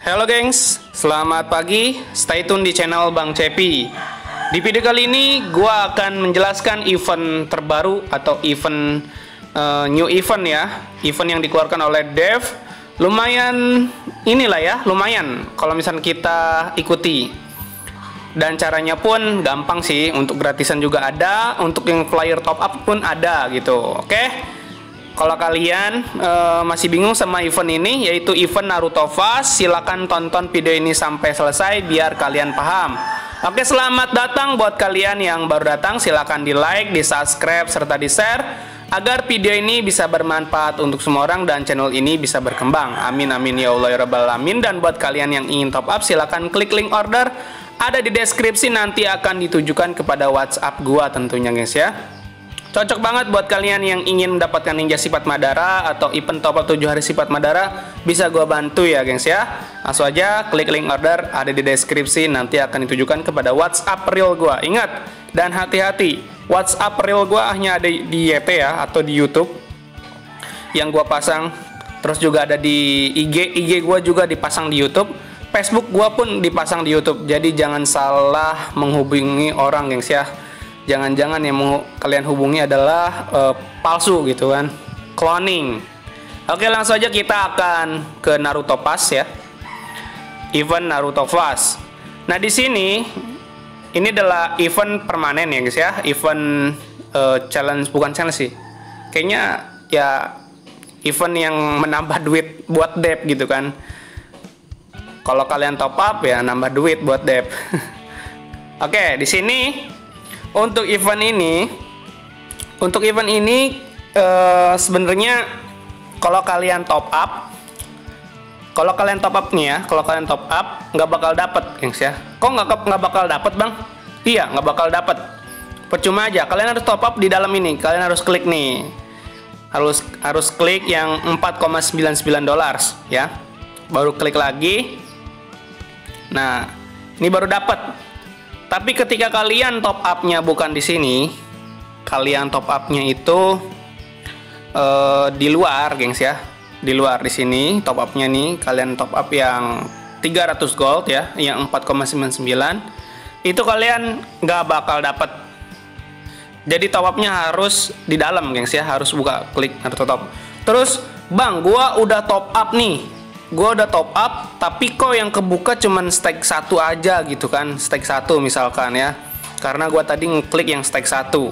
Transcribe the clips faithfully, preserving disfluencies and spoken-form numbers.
Halo gengs, selamat pagi, stay tune di channel Bang Cepi. Di video kali ini gua akan menjelaskan event terbaru atau event uh, new event ya. Event yang dikeluarkan oleh Dev. Lumayan inilah ya, lumayan kalau misalnya kita ikuti. Dan caranya pun gampang sih, untuk gratisan juga ada, untuk yang player top up pun ada gitu. Oke. Kalau kalian uh, masih bingung sama event ini, yaitu event Naruto Fast, silakan tonton video ini sampai selesai biar kalian paham. Oke, selamat datang buat kalian yang baru datang, silakan di like, di subscribe, serta di share agar video ini bisa bermanfaat untuk semua orang dan channel ini bisa berkembang. Amin amin ya Allah ya Rabbal alamin. Dan buat kalian yang ingin top up, silakan klik link order ada di deskripsi, nanti akan ditujukan kepada WhatsApp gua tentunya guys ya. Cocok banget buat kalian yang ingin mendapatkan ninja sifat Madara atau event top up tujuh hari sifat Madara, bisa gua bantu ya gengs ya. Langsung aja klik link order ada di deskripsi, nanti akan ditujukan kepada WhatsApp real gua. Ingat dan hati-hati, WhatsApp real gua hanya ada di Y T ya, atau di YouTube yang gua pasang. Terus juga ada di I G, I G gua juga dipasang di YouTube. Facebook gua pun dipasang di YouTube. Jadi jangan salah menghubungi orang gengs ya. Jangan-jangan yang mau kalian hubungi adalah uh, palsu gitu kan, cloning. Oke, langsung aja kita akan ke Naruto Fast ya, event Naruto Fast. Nah di sini ini adalah event permanen ya guys ya, event uh, challenge, bukan challenge sih, kayaknya ya event yang menambah duit buat Dev gitu kan. Kalau kalian top up ya nambah duit buat Dev. Oke, di sini untuk event ini, untuk event ini uh, sebenarnya kalau kalian top up, kalau kalian top up nih ya, kalau kalian top up nggak bakal dapet, gengs ya. Kok nggak nggak bakal dapet bang? Iya, nggak bakal dapet. Percuma aja. Kalian harus top up di dalam ini. Kalian harus klik nih, harus harus klik yang empat koma sembilan sembilan dollars ya. Baru klik lagi. Nah, ini baru dapat. Tapi ketika kalian top up-nya bukan di sini, kalian top up-nya itu uh, di luar, gengs ya. Di luar di sini top up-nya nih, kalian top up yang tiga ratus gold ya, yang empat koma sembilan sembilan. Itu kalian nggak bakal dapat. Jadi top up-nya harus di dalam, gengs ya, harus buka klik atau top. Terus, "Bang, gua udah top up nih." Gue udah top up, tapi kok yang kebuka cuman stack satu aja gitu kan, stack satu misalkan ya, karena gue tadi ngeklik yang stack satu.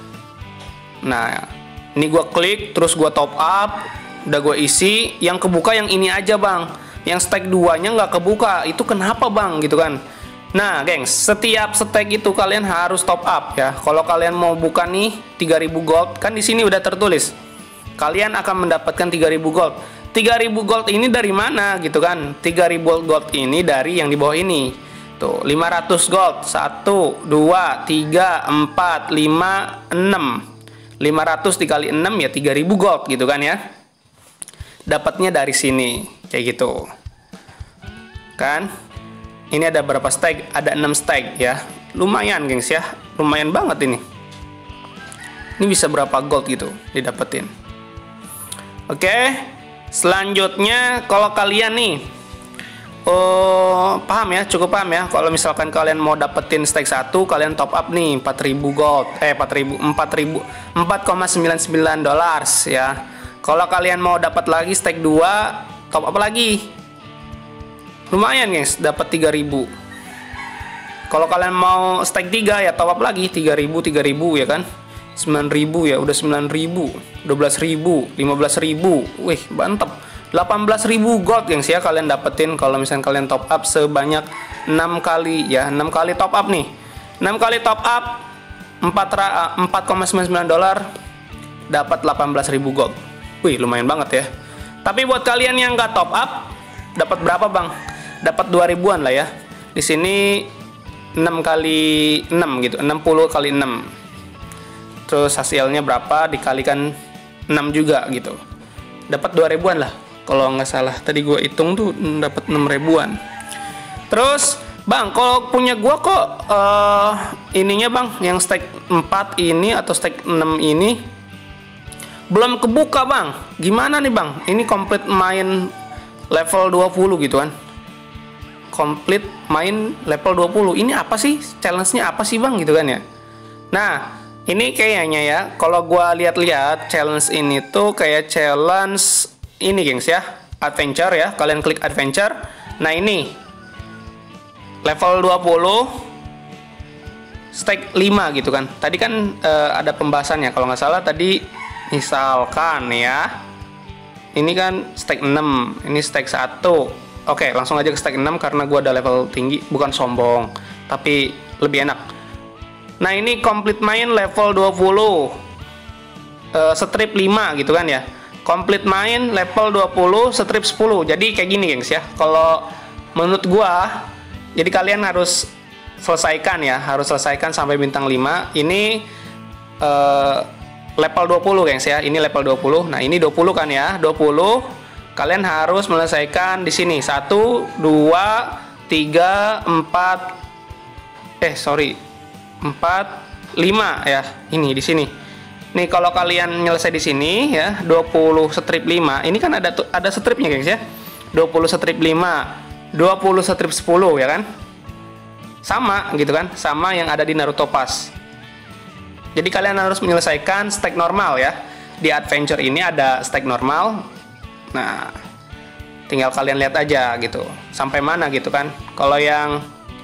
Nah, ini gue klik, terus gue top up, udah gue isi, yang kebuka yang ini aja bang, yang stack duanya nggak kebuka, itu kenapa bang gitu kan. Nah gengs, setiap stack itu kalian harus top up ya. Kalau kalian mau buka nih tiga ribu gold, kan di sini udah tertulis, kalian akan mendapatkan tiga ribu gold. tiga ribu gold ini dari mana gitu kan? tiga ribu gold ini dari yang di bawah ini. Tuh, lima ratus gold. satu, dua, tiga, empat, lima, enam. lima ratus dikali enam ya tiga ribu gold gitu kan ya. Dapatnya dari sini. Kayak gitu. Kan? Ini ada berapa stack? Ada enam stack ya. Lumayan, gengs ya. Lumayan banget ini. Ini bisa berapa gold gitu didapetin. Oke. Selanjutnya kalau kalian nih oh, paham ya, cukup paham ya, kalau misalkan kalian mau dapetin stack satu, kalian top up nih empat ribu gold, eh empat ribu, empat koma sembilan sembilan dollars ya. Kalau kalian mau dapat lagi stack dua, top up lagi. Lumayan guys, dapat tiga ribu. Kalau kalian mau stack tiga ya top up lagi tiga ribu, tiga ribu ya kan. sembilan ribu ya, udah sembilan ribu, dua belas ribu, lima belas ribu. Wih, mantap. delapan belas ribu gold gengs ya kalian dapetin kalau misalnya kalian top up sebanyak enam kali ya, enam kali top up nih. enam kali top up empat koma sembilan sembilan dolar dapat delapan belas ribu gold. Wih, lumayan banget ya. Tapi buat kalian yang nggak top up, dapat berapa, Bang? Dapat dua ribuan lah ya. Di sini enam kali enam gitu, enam puluh kali enam. Terus hasilnya berapa dikalikan enam juga gitu, dapat dua ribuan lah kalau nggak salah. Tadi gue hitung tuh dapat enam ribuan. Terus bang, kalau punya gue kok uh, ininya bang, yang stack empat ini atau stack enam ini belum kebuka bang. Gimana nih bang, ini komplit main level dua puluh gitu kan, complete main level dua puluh. Ini apa sih? Challenge-nya apa sih bang gitu kan ya. Nah ini kayaknya ya, kalau gua lihat-lihat challenge ini tuh kayak challenge ini gengs ya, adventure ya. Kalian klik adventure. Nah ini level dua puluh stake lima gitu kan. Tadi kan uh, ada pembahasannya kalau nggak salah tadi, misalkan ya. Ini kan stake enam, ini stake satu. Oke, langsung aja ke stake enam karena gua ada level tinggi, bukan sombong, tapi lebih enak. Nah, ini complete main level dua puluh. Uh, strip lima gitu kan ya. Complete main level dua puluh, strip sepuluh. Jadi kayak gini, gengs ya. Kalau menurut gua, jadi kalian harus selesaikan ya, harus selesaikan sampai bintang lima. Ini uh, level dua puluh, gengs ya. Ini level dua puluh. Nah, ini dua puluh kan ya. dua puluh. Kalian harus menyelesaikan di sini satu, dua, tiga, empat eh sorry empat, lima ya. Ini di sini. Nih kalau kalian nyelesai di sini ya, dua puluh strip lima. Ini kan ada ada stripnya, guys ya. dua puluh strip lima, dua puluh strip sepuluh ya kan? Sama gitu kan? Sama yang ada di Naruto Pass. Jadi kalian harus menyelesaikan stack normal ya. Di adventure ini ada stack normal. Nah, tinggal kalian lihat aja gitu. Sampai mana gitu kan? Kalau yang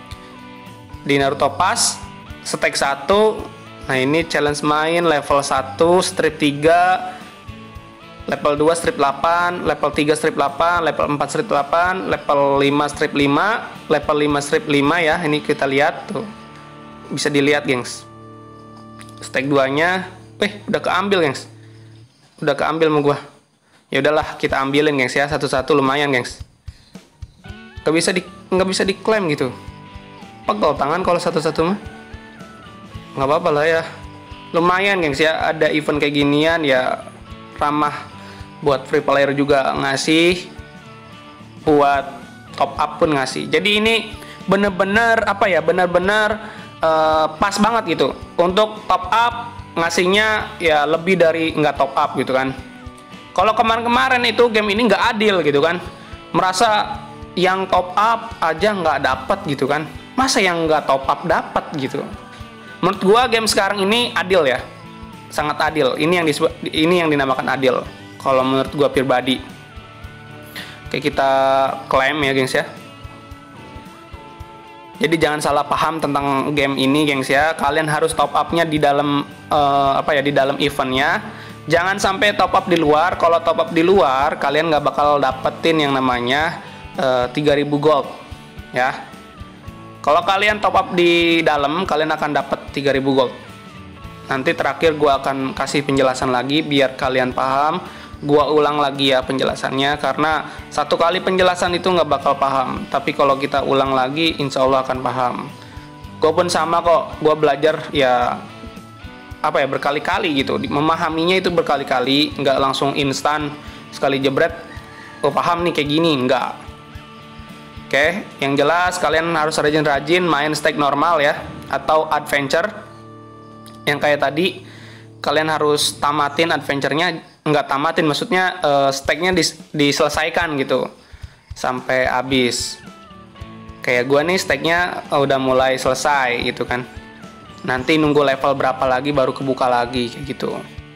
di Naruto Pass stack satu, nah ini challenge main level satu strip tiga, level dua strip delapan, level tiga strip delapan, level empat strip delapan, level lima strip lima, level lima strip lima ya. Ini kita lihat tuh. Bisa dilihat, gengs. Stack dua nya eh udah keambil, gengs. Udah keambil sama gua. Ya udahlah, kita ambilin, gengs ya. Satu-satu lumayan, gengs. Gak bisa di nggak bisa diklaim gitu. Pegel tangan kalau satu-satu mah. Nggak apa-apa lah ya, lumayan, gengs ya. Ada event kayak ginian ya, ramah buat free player juga ngasih, buat top up pun ngasih. Jadi ini bener-bener apa ya, bener-bener uh, pas banget gitu untuk top up ngasihnya ya, lebih dari nggak top up gitu kan. Kalau kemarin-kemarin itu game ini nggak adil gitu kan, merasa yang top up aja nggak dapat gitu kan, masa yang nggak top up dapat gitu. Menurut gua game sekarang ini adil ya, sangat adil. Ini yang disebut, ini yang dinamakan adil. Kalau menurut gua pribadi. Oke, kita klaim ya, gengs ya. Jadi jangan salah paham tentang game ini, gengs ya. Kalian harus top up-nya di dalam uh, apa ya, di dalam eventnya. Jangan sampai top up di luar. Kalau top up di luar, kalian nggak bakal dapetin yang namanya uh, tiga ribu gold, ya. Kalau kalian top up di dalam, kalian akan dapat tiga ribu gold. Nanti terakhir gua akan kasih penjelasan lagi biar kalian paham. Gua ulang lagi ya penjelasannya, karena satu kali penjelasan itu nggak bakal paham. Tapi kalau kita ulang lagi, insya Allah akan paham. Gua pun sama kok, gua belajar ya apa ya, berkali-kali gitu. Memahaminya itu berkali-kali, nggak langsung instan sekali jebret. Oh paham nih kayak gini, nggak. Oke, yang jelas kalian harus rajin-rajin main stack normal ya, atau adventure. Yang kayak tadi, kalian harus tamatin adventure-nya, nggak tamatin, maksudnya uh, stacknya dis diselesaikan gitu, sampai habis. Kayak gua nih stacknya uh, udah mulai selesai gitu kan. Nanti nunggu level berapa lagi baru kebuka lagi, kayak gitu.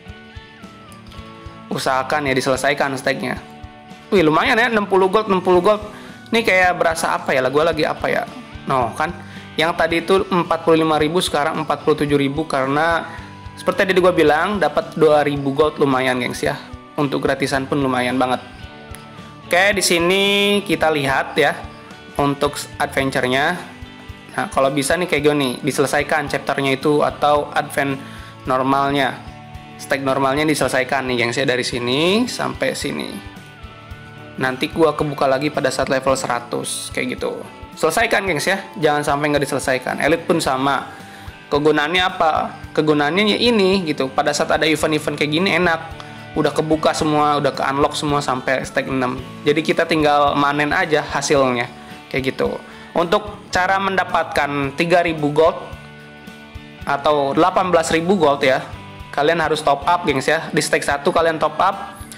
Usahakan ya diselesaikan stacknya. Wih lumayan ya, enam puluh gold, enam puluh gold. Ini kayak berasa apa ya lah, gue lagi apa ya. No kan, yang tadi itu empat puluh lima ribu, sekarang empat puluh tujuh ribu. Karena seperti tadi gue bilang, dapat dua ribu gold, lumayan, gengs ya. Untuk gratisan pun lumayan banget. Oke, di sini kita lihat ya untuk adventure-nya. Nah kalau bisa nih kayak gini, diselesaikan chapternya itu, atau advent normalnya, stack normalnya diselesaikan nih, gengs ya, dari sini sampai sini. Nanti gua kebuka lagi pada saat level seratus kayak gitu. Selesaikan, gengs ya, jangan sampai nggak diselesaikan. Elite pun sama. Kegunaannya apa? Kegunaannya ya ini gitu. Pada saat ada event-event kayak gini enak, udah kebuka semua, udah ke unlock semua sampai stack enam. Jadi kita tinggal manen aja hasilnya kayak gitu. Untuk cara mendapatkan tiga ribu gold atau delapan belas ribu gold ya, kalian harus top up, gengs ya. Di stack satu kalian top up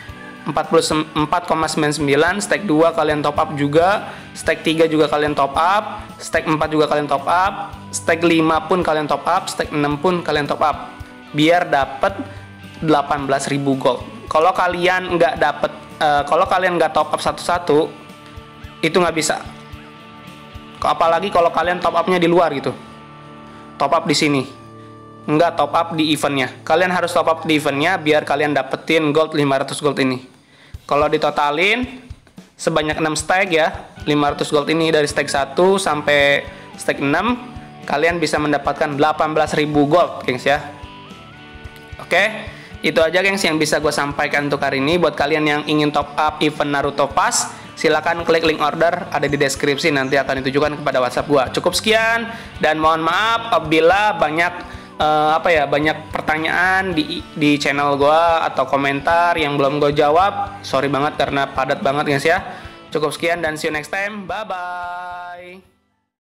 empat koma sembilan sembilan, stack dua kalian top up juga, stack tiga juga kalian top up, stack empat juga kalian top up, stack lima pun kalian top up, stack enam pun kalian top up biar dapat delapan belas ribu gold. Kalau kalian nggak dapet uh, kalau kalian nggak top up satu-satu itu nggak bisa. Apalagi kalau kalian top upnya di luar gitu, top up di sini, nggak top up di eventnya. Kalian harus top up di eventnya biar kalian dapetin gold lima ratus gold ini. Kalau ditotalin sebanyak enam stack ya, lima ratus gold ini dari stack satu sampai stack enam, kalian bisa mendapatkan delapan belas ribu gold, gengs ya. Oke, itu aja gengs yang bisa gue sampaikan untuk hari ini. Buat kalian yang ingin top up event Naruto Pass, silakan klik link order ada di deskripsi, nanti akan ditujukan kepada WhatsApp gua. Cukup sekian dan mohon maaf apabila banyak uh, apa ya banyak pertanyaan di di channel gua atau komentar yang belum gue jawab. Sorry banget karena padat banget guys ya. Cukup sekian dan see you next time. Bye bye.